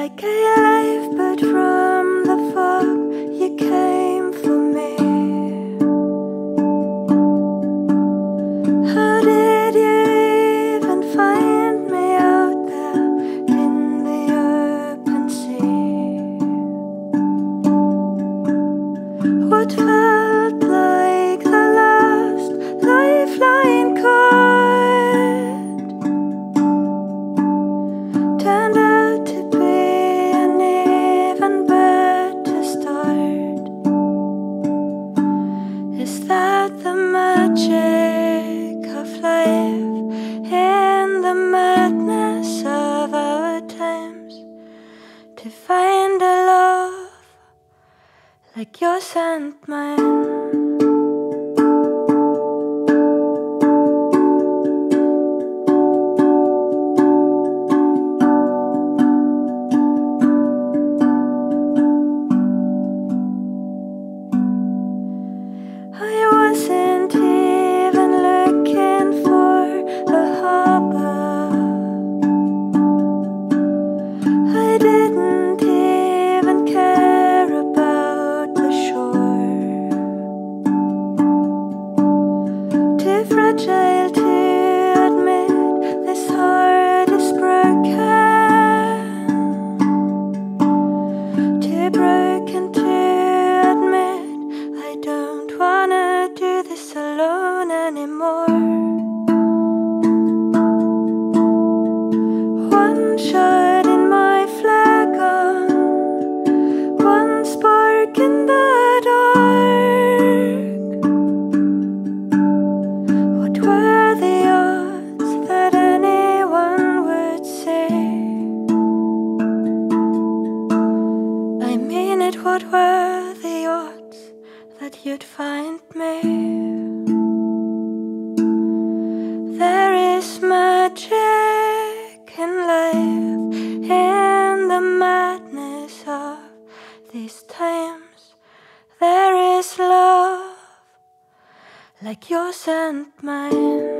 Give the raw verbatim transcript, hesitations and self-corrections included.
Like a lifeboat from the fog, you came for me. How did you even find me out there in the open sea? What felt like the last lifeline cord turned out to be an even better start. Is that the magic of life in the madness of our times? To find a love like yours and mine. I wasn't even looking for a harbor. I didn't even care about the shore. Too fragile to admit this heart is broken. Too broken to admit I don't wanna do this alone anymore. One shot in my flagon, one spark in the dark. What were the odds that anyone would say? I mean it, what were the odds that you'd find me? There is magic in life, in the madness of these times. There is love like yours and mine.